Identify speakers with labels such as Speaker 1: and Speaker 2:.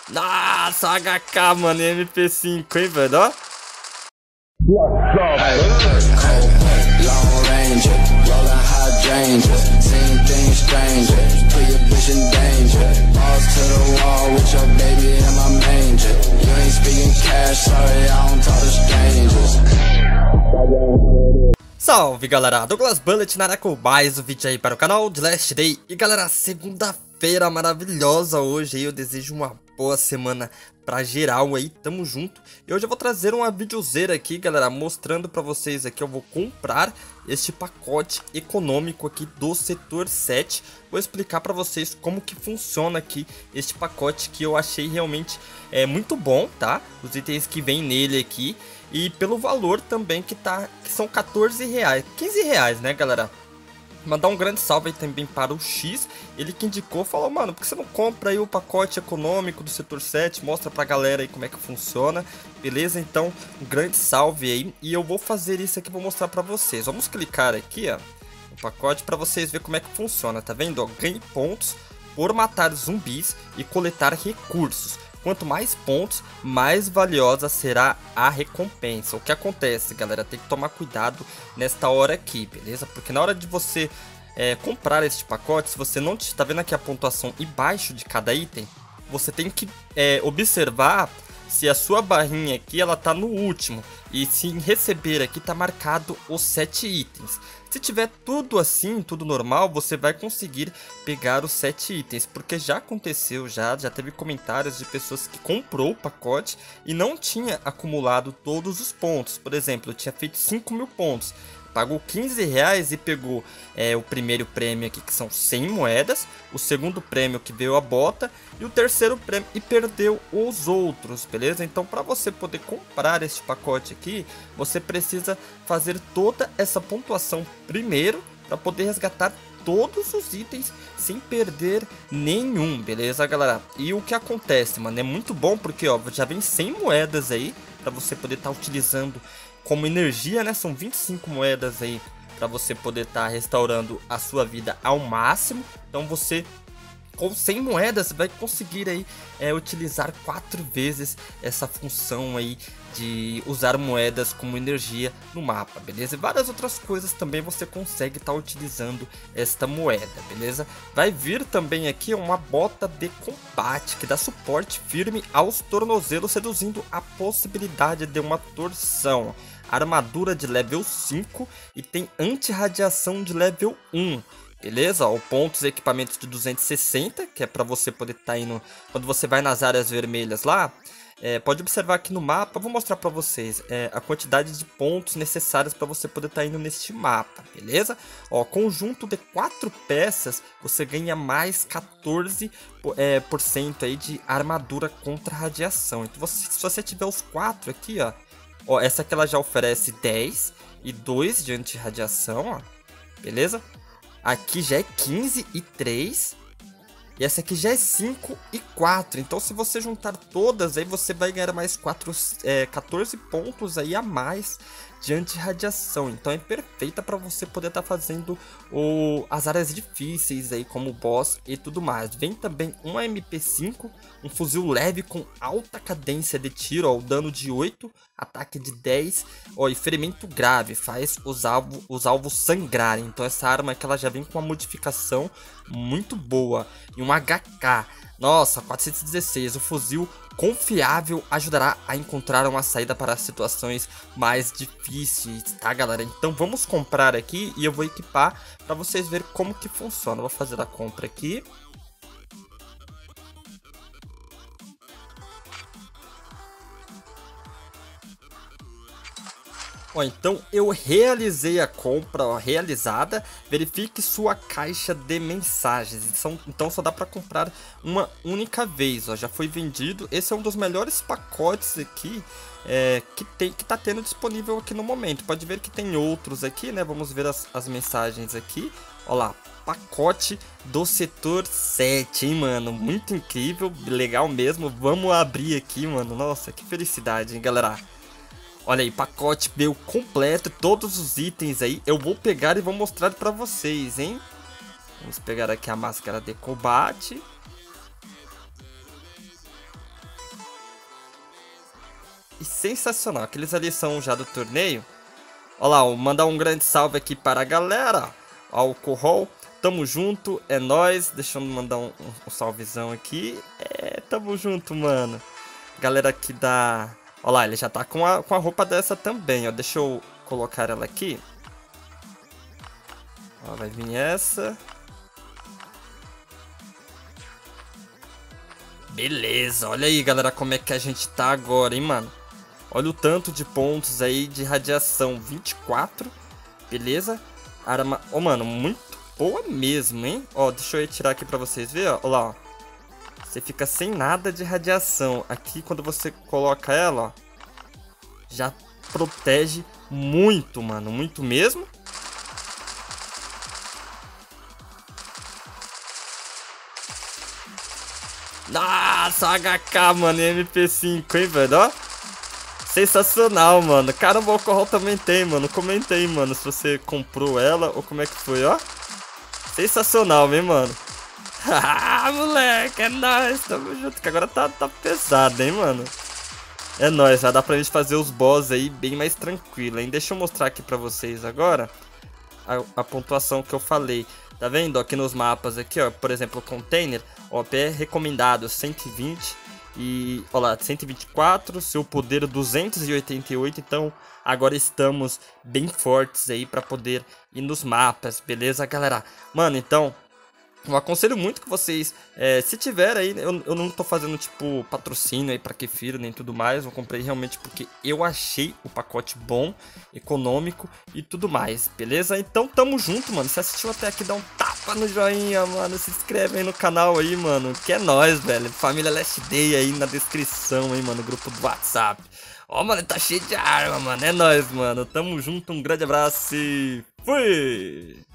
Speaker 1: Nossa, HK, mano, MP5, hein, velho, ó. Salve galera, Douglas Bullet na área com mais um vídeo aí para o canal de Last Day. E galera, segunda-feira maravilhosa hoje aí, eu desejo uma boa semana pra geral aí, tamo junto. E hoje eu vou trazer uma videozeira aqui galera, mostrando pra vocês aqui, eu vou comprar este pacote econômico aqui do setor 7. Vou explicar pra vocês como que funciona aqui este pacote, que eu achei realmente muito bom, tá? Os itens que vem nele aqui. E pelo valor também que são 14 reais, 15 reais, né galera? Mandar um grande salve aí também para o X, ele que indicou, falou, mano, por que você não compra aí o pacote econômico do setor 7, mostra pra galera aí como é que funciona, beleza? Então, um grande salve aí, e eu vou fazer isso aqui, vou mostrar pra vocês. Vamos clicar aqui, ó, no pacote pra vocês verem como é que funciona, tá vendo? Ó, ganhe pontos por matar zumbis e coletar recursos. Quanto mais pontos, mais valiosa será a recompensa. O que acontece, galera? Tem que tomar cuidado nesta hora aqui, beleza? Porque na hora de você comprar este pacote, se você não está vendo aqui a pontuação embaixo de cada item, você tem que observar se a sua barrinha aqui ela tá no último. E se em receber aqui tá marcado os 7 itens. Se tiver tudo assim, tudo normal, você vai conseguir pegar os 7 itens. Porque já aconteceu, já teve comentários de pessoas que comprou o pacote e não tinha acumulado todos os pontos. Por exemplo, eu tinha feito 5.000 pontos. Pagou 15 reais e pegou o primeiro prêmio aqui, que são 100 moedas. O segundo prêmio que veio a bota. E o terceiro prêmio e perdeu os outros, beleza? Então para você poder comprar este pacote aqui, você precisa fazer toda essa pontuação primeiro, para poder resgatar todos os itens sem perder nenhum, beleza galera? E o que acontece, mano, é muito bom porque ó, já vem 100 moedas aí, para você poder estar utilizando como energia, né? São 25 moedas aí para você poder estar restaurando a sua vida ao máximo. Então você, com 100 moedas, vai conseguir aí utilizar 4 vezes essa função aí de usar moedas como energia no mapa, beleza? E várias outras coisas também você consegue estar utilizando esta moeda, beleza? Vai vir também aqui uma bota de combate que dá suporte firme aos tornozelos, reduzindo a possibilidade de uma torção. Armadura de level 5 e tem anti-radiação de level 1. Beleza? Ó, pontos e equipamentos de 260, que é para você poder estar indo quando você vai nas áreas vermelhas lá. Pode observar aqui no mapa, vou mostrar para vocês a quantidade de pontos necessários para você poder estar indo neste mapa, beleza? Ó, conjunto de 4 peças, você ganha mais 14% aí de armadura contra radiação. Então se você tiver os 4 aqui, ó, essa aqui ela já oferece 10 e 2 de anti-radiação, ó, beleza? Aqui já é 15 e 3. E essa aqui já é 5 e 4. Então se você juntar todas, aí você vai ganhar mais 14 pontos aí a mais de anti-radiação. Então é perfeita para você poder estar fazendo as áreas difíceis aí, como o boss e tudo mais. Vem também um MP5, um fuzil leve com alta cadência de tiro, ó, dano de 8, ataque de 10, ó, e ferimento grave, faz os alvos sangrarem. Então essa arma aqui ela já vem com uma modificação muito boa. E um HK, nossa, 416, o fuzil confiável ajudará a encontrar uma saída para situações mais difíceis, tá galera? Então vamos comprar aqui e eu vou equipar para vocês verem como que funciona. Vou fazer a compra aqui. Ó, então eu realizei a compra realizada. Verifique sua caixa de mensagens. Então só dá para comprar uma única vez. Ó, já foi vendido. Esse é um dos melhores pacotes aqui que tá tendo disponível aqui no momento. Pode ver que tem outros aqui, né? Vamos ver as mensagens aqui. Ó lá, pacote do setor 7, hein, mano? Muito incrível, legal mesmo. Vamos abrir aqui, mano. Nossa, que felicidade, hein, galera? Olha aí, pacote veio completo, todos os itens aí. Eu vou pegar e vou mostrar pra vocês, hein? Vamos pegar aqui a máscara de combate. e sensacional. Aqueles ali são já do torneio. Olha lá, mandar um grande salve aqui para a galera. Alcohol, tamo junto, é nóis. Deixa eu mandar um salvezão aqui. Tamo junto, mano. Galera aqui da... Olha lá, ele já tá com a roupa dessa também, ó. Deixa eu colocar ela aqui. Ó, vai vir essa. Beleza, olha aí, galera, como é que a gente tá agora, hein, mano. Olha o tanto de pontos aí de radiação, 24, beleza? Arma... Ô, mano, muito boa mesmo, hein? Ó, deixa eu retirar aqui pra vocês verem, ó. Olha lá, ó. Você fica sem nada de radiação. Aqui, quando você coloca ela, ó, já protege muito, mano, muito mesmo. Nossa, HK, mano, MP5, hein, velho, ó. Sensacional, mano. Caramba, o alcohol também tem, mano. Comenta aí, mano, se você comprou ela ou como é que foi, ó. Sensacional, hein, mano. Haha, moleque, é nóis. Tamo junto, que agora tá pesado, hein, mano. É nóis, já dá pra gente fazer os boss aí bem mais tranquilo, hein. Deixa eu mostrar aqui pra vocês agora a pontuação que eu falei. Tá vendo? Aqui nos mapas, aqui, ó, por exemplo, o container, OP recomendado 120 e, ó lá, 124, seu poder 288, então agora estamos bem fortes aí pra poder ir nos mapas, beleza, galera? Mano, então... eu aconselho muito que vocês, se tiver aí, eu não tô fazendo tipo patrocínio aí pra Kefiro nem tudo mais, eu comprei realmente porque eu achei o pacote bom, econômico e tudo mais, beleza? Então tamo junto, mano, se assistiu até aqui, dá um tapa no joinha, mano, se inscreve aí no canal aí, mano, que é nóis, velho, família Last Day aí na descrição aí, mano, grupo do WhatsApp. Ó, mano, tá cheio de arma, mano, é nóis, mano, tamo junto, um grande abraço e fui!